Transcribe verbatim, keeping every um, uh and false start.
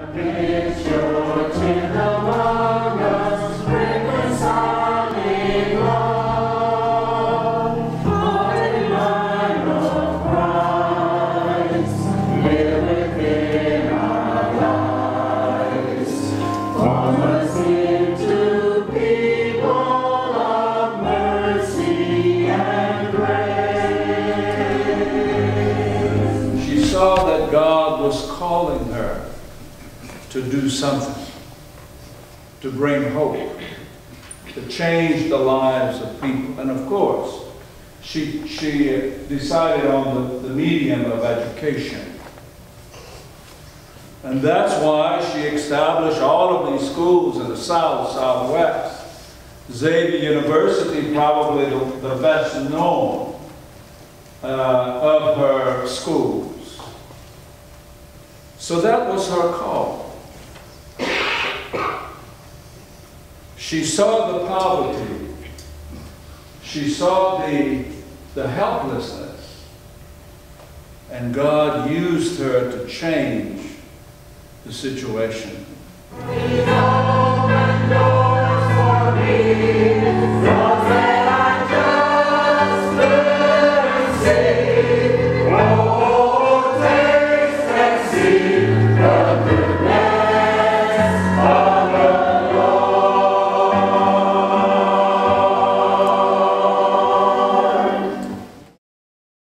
To do something, to bring hope, to change the lives of people. And of course, she, she decided on the, the medium of education. And that's why she established all of these schools in the South, Southwest. Xavier University, probably the, the best known uh, of her schools. So that was her call. She saw the poverty. She saw the, the helplessness. And God used her to change the situation. We go and go.